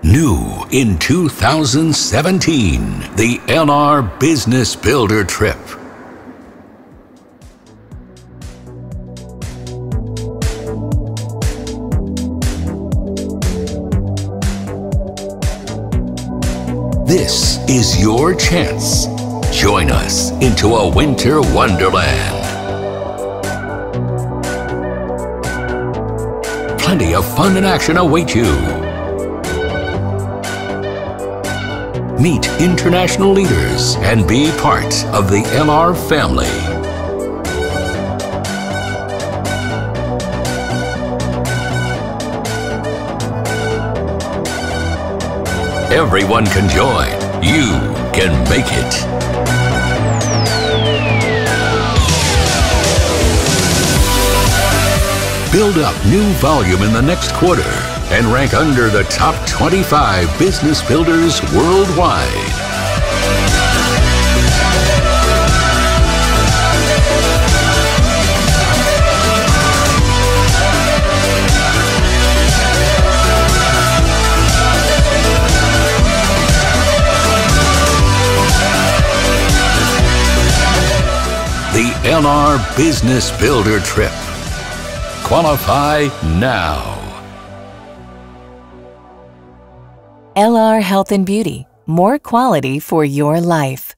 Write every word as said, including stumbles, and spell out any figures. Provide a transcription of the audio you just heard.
New in two thousand seventeen, the L R Business Builder Trip. This is your chance. Join us into a winter wonderland. Plenty of fun and action await you. Meet international leaders and be part of the L R family. Everyone can join. You can make it. Build up new volume in the next quarter and rank under the top twenty-five business builders worldwide. The L R Business Builder Trip. Qualify now. L R Health and Beauty. More quality for your life.